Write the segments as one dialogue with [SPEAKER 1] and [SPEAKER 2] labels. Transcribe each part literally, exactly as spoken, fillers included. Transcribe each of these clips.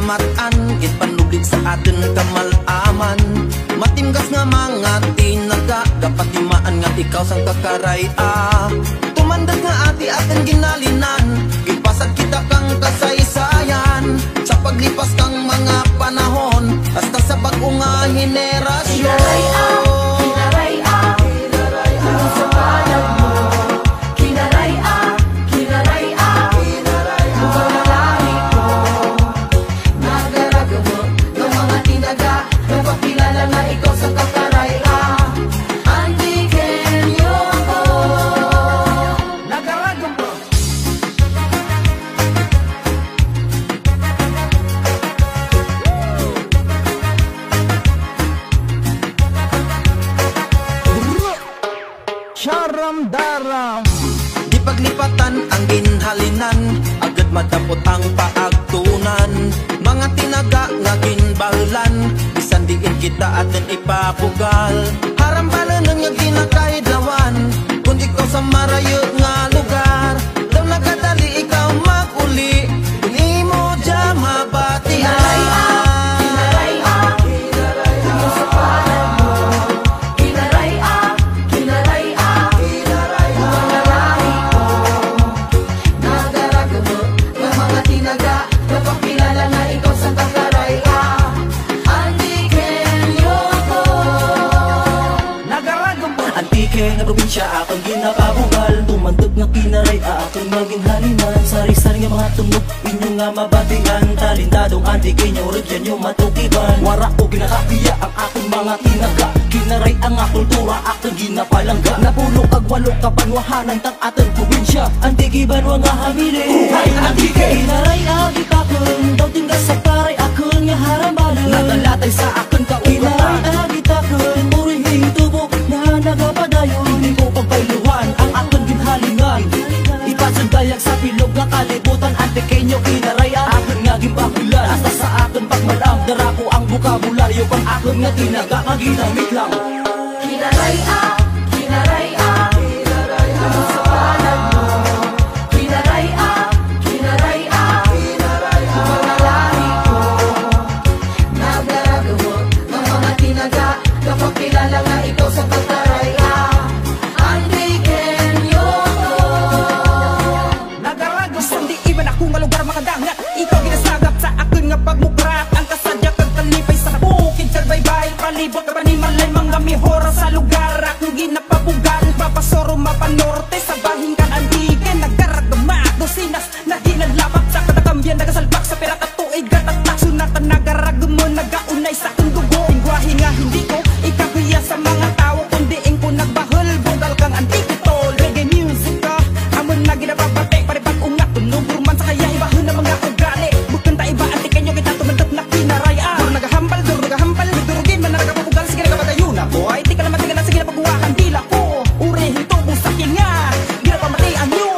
[SPEAKER 1] matan, ipanublig sa atin kamalaman. Matimgas nga mga tinaga, dapat timaan nga ikaw sang kakaraya. Tumandag nga ati atin ginalinan, gipasag kita kang kasaysayan. Sa paglipas kang mga panahon, hasta sa bago nga henerasyon.
[SPEAKER 2] Kinaraya, kinaraya, kinaraya sa panag mo. Kinaraya, kinaraya, kinaraya mukhang lalaki ko. Nagdaragamo ng mga tinaga, napakilala na ikaw sa kakaraya. Antikin niyo ako. Nagdaragamo.
[SPEAKER 1] Sharam-daram, di paglipatan ang ginhalinan, agad matapot ang paagtunan. Mga tinaga nga ginbahulan, bisan diin kita atin ipapugal. Harambalan ang nga ginakaidlawan, kung ikaw sa marayo nga lugar. Daw nagadali ikaw mag-uli, kung imo dya mabatihan.
[SPEAKER 3] Nga probinsya akong ginapabugal, tumantog nga kinaraya akong maging haliman. Sari-sari nga mga tunog inyo nga mabatigan, talindadong antike nyo regyan nyo matukiban. Wara ko ginakapiya ang akong mga tinaga, kinaray ang nga kultura akong ginapalangga. Napulong agwalok kabanwahanan tang atong probinsya, antike banwa nga hamili. Uhay antike kinaray agitakon, daw tinggal sa paray akong nga harambalan. Nagalatay sa akong kauban, kinaray agitakon, murihing tubok na nagapadayon. Hindi ko pagpailuhan ang akong ginhalingan, ipasundayag sa pilog nga kalibutan. Antikenyo kinaraya akong nga gimbakulan, hasta sa akong pagmalam dara ko ang bukabularyo pang akong nga tinaga nga ginamit lang.
[SPEAKER 2] Kinaraya, kinaraya, kinaraya sa panag mo. Kinaraya, kinaraya, kinaraya mukhang lalaki ko. Nagdaragamo ng mga tinaga, kapag kilala nga ikaw sa kakaraya. Antikin niyo ako.
[SPEAKER 4] Nagaragos ang di iban ako nga lugar makadangat, ikaw ginasagap sa akin nga pagmukrak. Ang kasadya kag kalipay sa bukid kag baybay, palibot ka ba ni malay mga mihora sa lugar akong ginapabugan. Papasoro mapanorte sa bahin kan antiken, nagkaragama dosinas na di naglapak sa katakambyan, nagasalbak sa pera katuig gatatak sunatan. Nagaragamo nagaunay sa akong dugo, lingwahe nga hindi ko ikakuya sa mga tao, kundi ing ko nagbahal bugal kang antike tol. Reggae music ka amon na ginapabate, paribag ungat tunog ruman sa kaya ibahon na mga ugali. Bukan ta iba antiken nyo kita tumantap na kinaraya. Duro nagahambal, duro nagahambal, durugin man na nagapabugal, sige nagapatayo na boy. Di ka naman tingnan na sige napagwakan dila ko, urihin tubong sa kinga, ginapamatian nyo.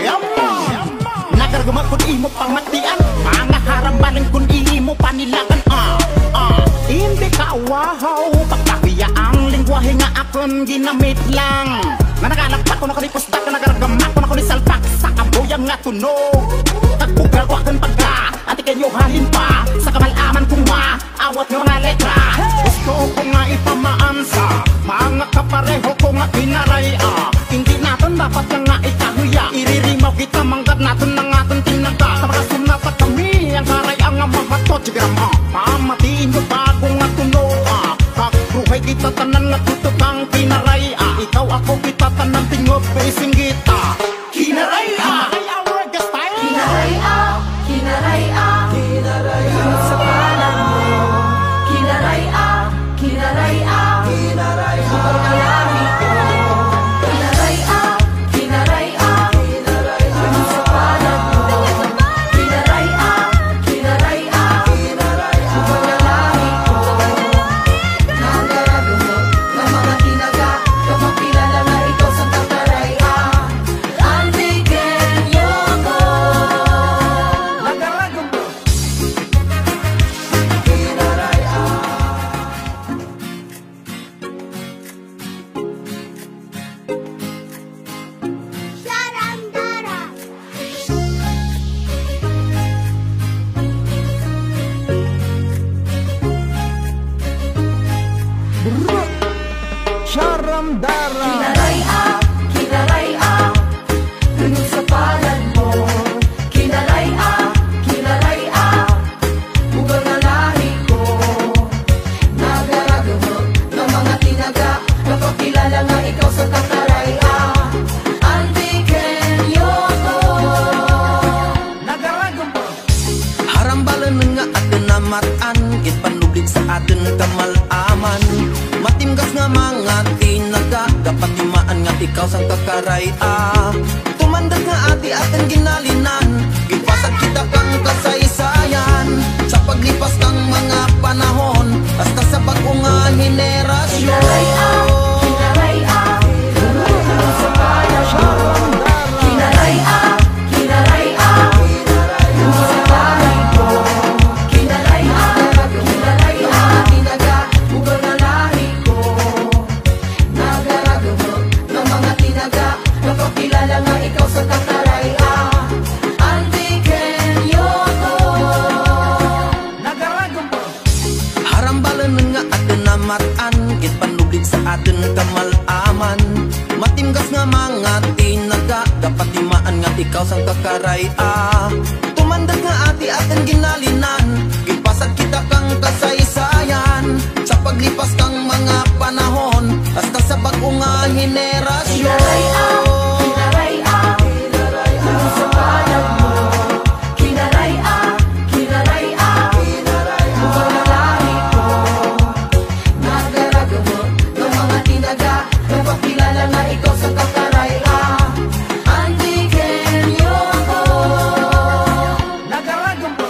[SPEAKER 5] Nagaragama kung imo pamatian, mga harambalan kung imo panilakan. Ah, ah, hindi ka wahaw, pagkakiya ang lingwahe nga akon ginamit lang. Na nagalagpat ko na kalipusta ka, nagaragama ko na kunisalpak sa kabuyang nga tunog. Tagbugal ko akan pagka, antikenyo halin pa sa kamalaman kong maawat nga mga letra. Gusto ko nga ipamaansa, mga kapareho ko nga kinaraya. Hindi natin dapat nga ikahuya, iririmaw kita manggad natin ng ating tinaga. Sa mga sunata kami, ang karaya nga mga totsigrama, pamatiin ko bago nga tunog. Kakruhay kita tanan nga tutupang kinaraya, ikaw ako kita tanan tingop isinggita. Kinaraya,
[SPEAKER 2] Kinaraya, kinaraya, kinaraya sa panag mo. Kinaraya, kinaraya, kinaraya mukhang lalaki ko. Kinaraya, kinaraya, kinaraya sa panag mo. Kinaraya, kinaraya, kinaraya mukhang lalaki ko. Nagaragamo ng mga tinaga, kapag kilala nga ikaw sa kakaraya. Antiken niyo ako.
[SPEAKER 4] Nagaragamo
[SPEAKER 1] Harambalan nga atin na matan, git panublik sa atin kamalaman. Matimgas nga mga tinaga, dapat timaan nga ikaw sang kakaray ah. Tumandag nga ati atin ginalinan, gipasag kita kang kasaysayan. Sa paglipas kang mga panahon, hasta sa bago nga henerasyon.
[SPEAKER 2] Kinaray ah, kinaray ah, sa bayan mo. Kinaray ah, kinaray ah, sa bayan mo. Kinaray ah, kinaray ah, tinaga, bugal na lahi ko. Nagaragamo ng mga tinaga, napakilala nga ikaw sa kakaray ah. Antiken Yoko.
[SPEAKER 4] Nagaragamo.
[SPEAKER 1] Harambalan nga atin na matan, git panublik sa atin kamalaman. Matimgas nga mga tinaga, dapat timaan nga ikaw sang kakaray ah. Tumandag nga ati atin ginalinan, gipasag kita kang kasaysayan. Sa paglipas kang mga panahon, hasta sa bago nga henerasyon.
[SPEAKER 2] Kinaray ah, kinaray ah, sa bayan mo. Kinaray ah, kinaray ah, bugal na lahi ko. Nagaragamo ng mga tinaga, napakilala nga ikaw sa kakaray ah. Antiken Yoko.
[SPEAKER 4] Nagaragamo.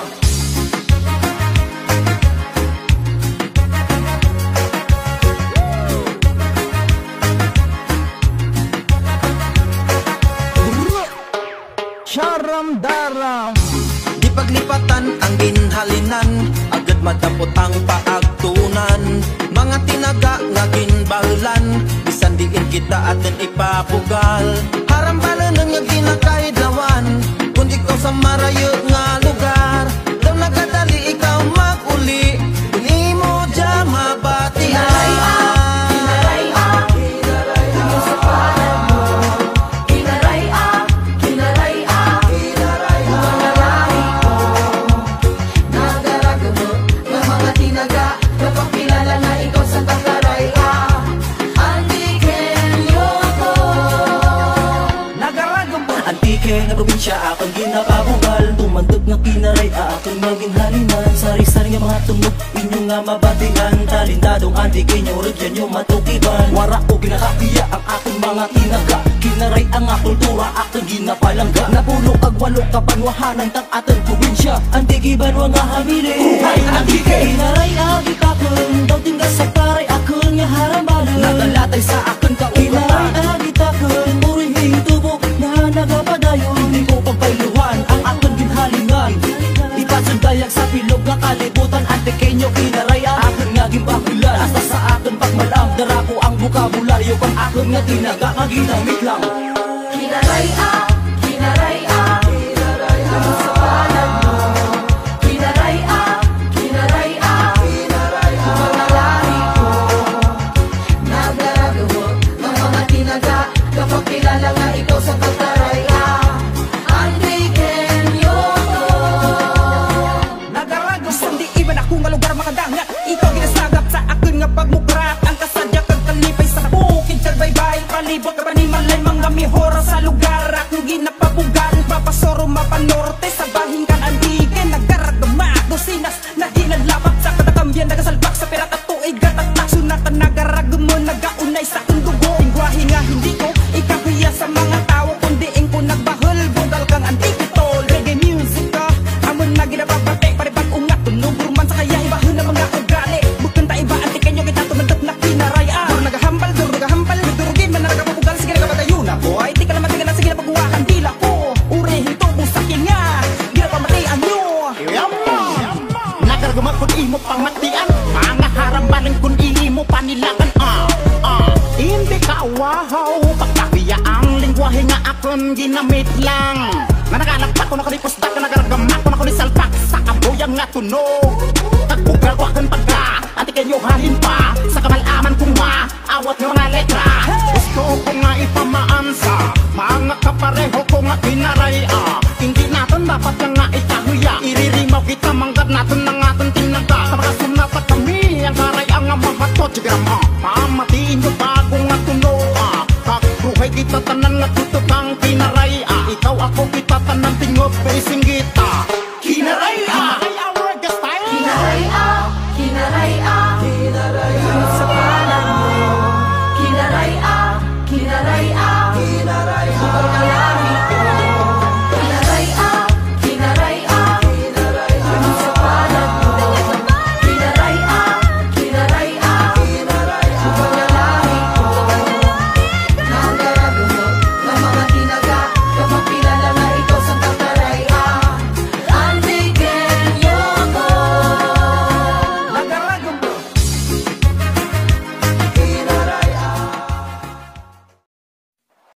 [SPEAKER 4] Sharam-daram.
[SPEAKER 1] Di paglipatan ang ginhalinan, agad matapot ang paagtunan. Mga tinaga nga ginbahulan, bisan diin kita atin ipapugal. Harambalan nga ginakaidlawan, kung ikaw sa marayo nga lugar. Daw nagadali ikaw mag-uli, dili mo dya mabatihan.
[SPEAKER 2] Kinaray ah, kinaray ah, sa bayan mo. Kinaray ah, kinaray ah, bugal na lahi ko. Nagaragamo ng mga tinaga, napakilala nga ikaw sa kakaray ah. Antiken Yoko.
[SPEAKER 4] Nagaragamo.
[SPEAKER 3] Antike nga probinsya akong ginapabugal, tumandog nga kinaray akong maging haliman. Sari-sari nga mga tunog inyo nga mabatigan, talindadong antike nyo rugyan nyo matukiban. Wara ko ginakapiya ang akong mga tinaga, kinaray ang nga kultura akong ginapalangga. Napuno agwalo kapanwahanan tang ating probinsya, antike banwa nga hamili. Kuhay antike kinaray agitakon, daw tinggal sa paray akong nga harambalan. Nagalatay sa akong kaugatan, kinaray agitakon, urihing tubok na nagapadayon. Hindi ko pagpailuhan ang akong ginhalingan, ipasundayag sa pilog nga kalibutan. Antikenyo kinaray akong nga gimbakulan, hasta sa akong pagmalam dara ko ang bukabularyo pang akong nga tinaga nga ginamit lang.
[SPEAKER 2] Kinaray ah, kinaray ah, sa bayan mo. Kinaray ah, kinaray ah, bugal na lahi ko. Nagaragamo ng mga tinaga, napakilala nga ikaw sa kakaray ah. Antiken Yoko.
[SPEAKER 4] Nagaragamo. Bisan di iban ako nga lugar makadangat, ikaw ginasagap sa akin nga pagmukrat. Ang kasadya kag kalipay sa bukid kag baybay, palibot ka ba ni malay mga mihora sa lugar akong ginapabugal. Papasoro mapanorte sa bahin kan andigen, nagaragama dosinas na ginadlapat sa katakambyan, nagasalpak sa pera at tuig gatatak sunatan. Nagaragamo nagaunay sa akong dugo, lingwahe nga hindi ko ikahiya sa mga tao, kundi ing ko nagbahol bugal kang antike tol. Reggae music ka amon na ginapapate, paribag ungat tunog ruman sa kaya ibahon na mga ugali. Bukan ta iba antikenyo kita tumandot na kinaray ah. Duro nagahambal, duro nagahambal, durugin man na nagapabugal, sige nagapatayo na boy. Di ka naman tingnan na sige na pagwakan dila ko, urihin to busakin nga ginapamatian nyo.
[SPEAKER 5] Nagaragama kung imo pangmatian, mga harambalan kung imo panilakan ah, ah. Hindi ka wahaw, pagkakiya ang lingwahe nga akon ginamit lang. Na nagalagpat ko na kalipusta ka, nagaragama ko na kulisalpak sa kabuyang nga tunog. Tagbugal ko akan pagka, antikenyo halin pa sa kamalaman kong maawat ng mga letra. Gusto ko nga ipamaansa, mga kapareho ko nga kinaray ah. Hindi natin dapat nga ikahuya, iririmaw kita manggap natin ng ating tinaga. Sa mga sunata kami, ang karay ang mga totsigram ah. Pamatiin nyo bago nga tunog ah. Kakruhay kita tanan nga tutok ang kinaray ah. Ikaw ako kita tanan tingop, facing